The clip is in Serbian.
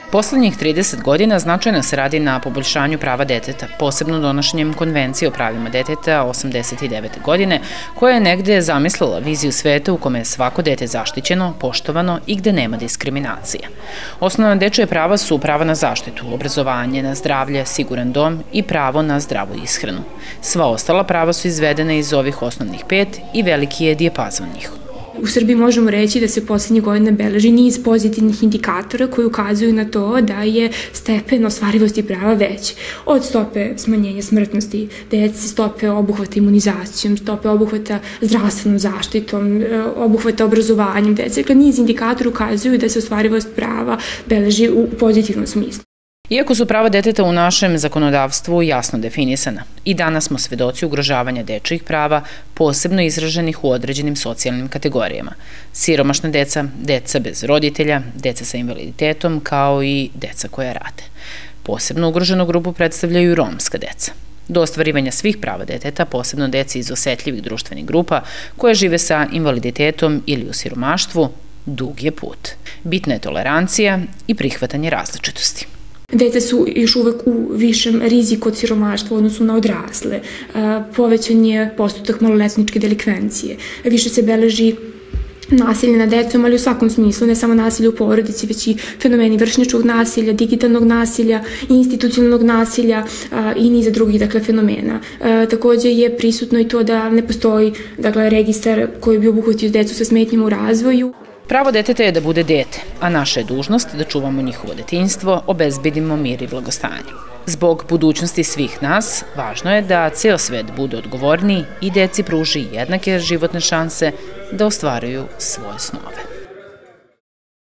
Poslednjih 30 godina značajno se radi na poboljšanju prava deteta, posebno donošenjem Konvencije o pravima deteta 89. godine, koja je negde zamislila viziju sveta u kome je svako dete zaštićeno, poštovano i gde nema diskriminacije. Osnovna dečije prava su prava na zaštitu, obrazovanje, na zdravlje, siguran dom i pravo na zdravu ishranu. Sva ostala prava su izvedene iz ovih osnovnih 5 i veliki je dijapazon njih. U Srbiji možemo reći da se poslednje godine beleži niz pozitivnih indikatora koji ukazuju na to da je stepen ostvarivosti prava veći. Od stope smanjenja smrtnosti dece, stope obuhvata imunizacijom, stope obuhvata zdravstvenom zaštitom, obuhvata obrazovanjem dece. Dakle, niz indikatora ukazuju da se ostvarivost prava beleži u pozitivnom smislu. Iako su prava deteta u našem zakonodavstvu jasno definisana, i danas smo svedoci ugrožavanja dečijih prava, posebno izraženih u određenim socijalnim kategorijama. Siromašna deca, deca bez roditelja, deca sa invaliditetom, kao i deca koja rade. Posebno ugroženu grupu predstavljaju romska deca. Do ostvarivanja svih prava deteta, posebno deci iz osetljivih društvenih grupa koje žive sa invaliditetom ili u siromaštvu, dug je put. Bitna je tolerancija i prihvatanje različitosti. Deca su još uvek u višem riziku od siromaštva u odnosu na odrasle. Povećan je postotak maloletničke delikvencije. Više se beleži nasilje nad decom, ali u svakom smislu, ne samo nasilje u porodici, već i fenomeni vršnjačkog nasilja, digitalnog nasilja, institucionalnog nasilja i niza drugih fenomena. Takođe je prisutno i to da ne postoji registar koji bi obuhvatio decu sa smetnjama u razvoju. Pravo deteta je da bude dete, a naša je dužnost da čuvamo njihovo detinjstvo, obezbedimo mir i blagostanje. Zbog budućnosti svih nas, važno je da ceo svet bude odgovorniji i deci pruži jednake životne šanse da ostvaruju svoje snove.